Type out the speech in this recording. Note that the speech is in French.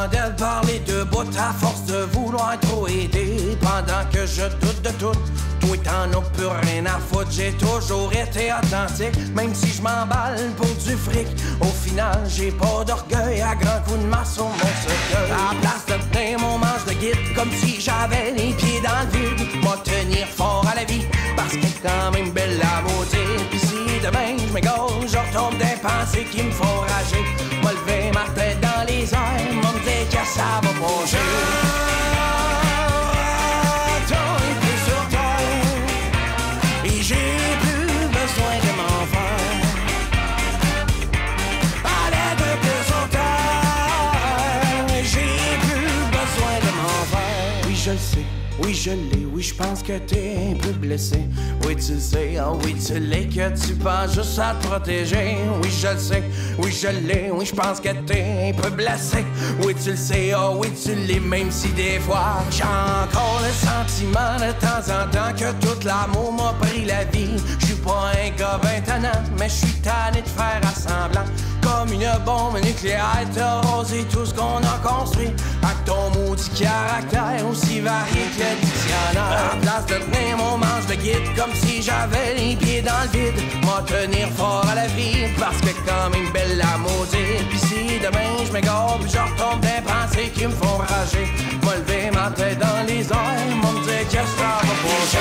chandelle par les deux bouts à force de vouloir trop aider. Pendant que je doute de tout, toi t'en as plus rien à foutre. J'ai toujours été authentique, même si je m'emballe pour du fric. Au final, j'ai pas d'orgueil à grand coup de masse sur mon cercueil. À la place de tenir mon manche de guide, comme si j'avais les pieds dans le vide. Moi tenir fort à la vie, parce qu'elle est quand même belle la beauté. Pis si demain je m'égare, je retombe des pensées qui me font rager. Moi lever ma tête dans les airs, moi me dire que ça va bouger. Et j'ai plus besoin de m'en faire. À l'aide de son terre, j'ai plus besoin de m'en faire. Oui, je le sais, oui, je l'ai, oui, je pense que t'es un peu blessé. Oui, tu le sais, ah oui, tu l'es, que tu penses juste à te protéger. Oui, je le sais, oui, je l'ai, oui, je pense que t'es un peu blessé. Oui, tu le sais, ah oui, tu l'es, même si des fois j'ai encore le sentiment de temps en temps que tout l'amour m'a pris la vie. Je suis pas un gars 20 ans, mais je suis tanné de faire assemblant. Comme une bombe nucléaire, t'as rosé tout ce qu'on a construit. Avec ton maudit caractère aussi varié que le dictionnaire. À la place de tenir mon manche de guide, comme si j'avais les pieds dans le vide. M'en tenir fort à la vie, parce que quand même belle la maudite. Pis si demain je m'égare, pis je retombe des pensées qui me font rager. M'a lever ma tête dans les airs, m'a me dire que ça va pas.